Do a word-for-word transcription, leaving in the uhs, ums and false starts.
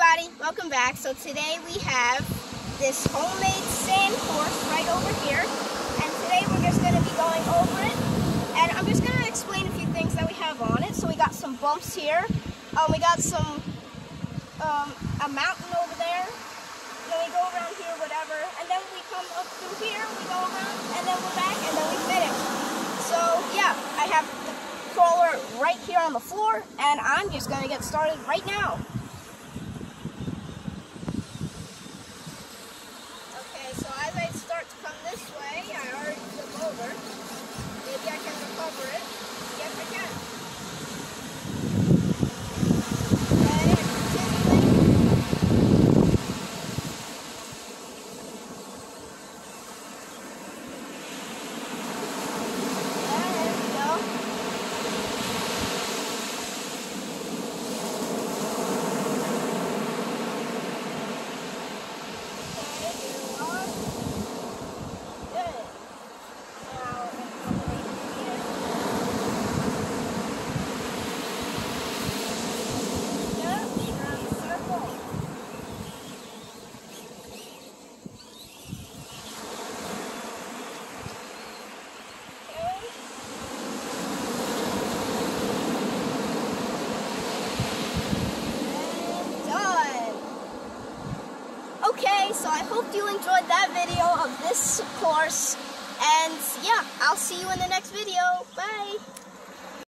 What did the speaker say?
everybody, welcome back. So today we have this homemade sand course right over here, and today we're just going to be going over it, and I'm just going to explain a few things that we have on it. So we got some bumps here, um, we got some, um, a mountain over there, then we go around here, whatever, and then we come up through here, we go around, and then we're back, and then we finish. So yeah, I have the crawler right here on the floor, and I'm just going to get started right now. So as I start to come this way, I already took over. Maybe I can recover it. Yes, I can. And continuing. There we go. Okay, so I hope you enjoyed that video of this course, and yeah, I'll see you in the next video. Bye!